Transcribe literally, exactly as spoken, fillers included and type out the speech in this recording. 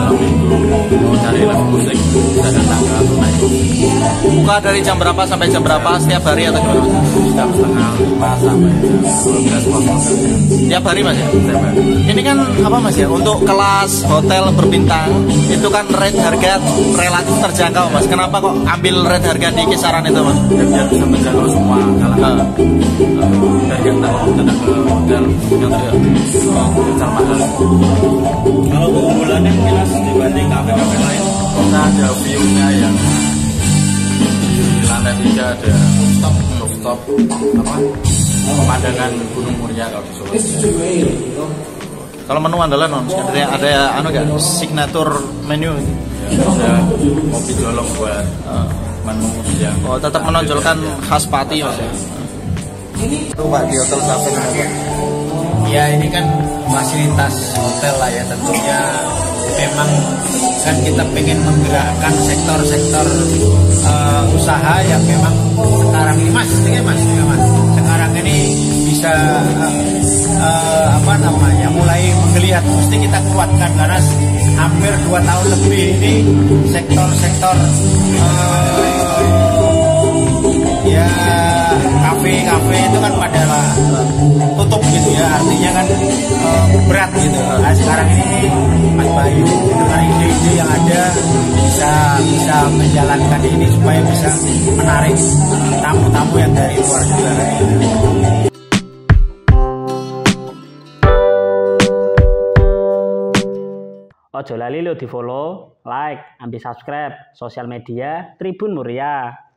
malam minggu mau cari live musik bisa datang ke Tunai Coffee. Buka dari jam berapa sampai jam berapa setiap hari atau gimana mas? Jam setengah lima sampai jam dua belas waktu. Tiap hari mas ya? Setiap hari. Ini kan apa mas ya, untuk kelas hotel berbintang itu kan rate harga relatif terjangkau mas. Kenapa kok ambil rate harga di kisaran itu mas? Ya, biar bisa menjangkau semua kalangan. Dari yang tahu datang ke hotel yang tidak bicara mahal. Kalau keunggulannya jelas dibanding kafe-kafe lain. Kita ada view-nya yang di lantai tiga ada rooftop, rooftop apa pemandangan Gunung Muria kalau di Solo. Kalau menu andalan non, ada ada anu gak signature menu? Ya, ada kopi jolong buat uh, menu siang. Oh tetap menonjolkan khas Pati mas ya? Itu pak di hotel cafe kenapa? Ya ini kan fasilitas hotel lah ya, tentunya memang kan kita pengen menggerakkan sektor-sektor uh, usaha yang memang sekarang ini mas, ini mas, ini mas, sekarang ini bisa uh, uh, apa namanya mulai menggeliat, mesti kita kuatkan karena hampir dua tahun lebih ini sektor-sektor uh, ya kafe-kafe itu kan pada tutup gitu ya, artinya kan uh, berat gitu. Nah sekarang ini Mas Bayu dengan ide-ide yang ada bisa bisa menjalankan ini supaya bisa menarik tamu-tamu yang dari luar juga. Ojo lali lo di follow, like, ambil subscribe sosial media Tribun Muria.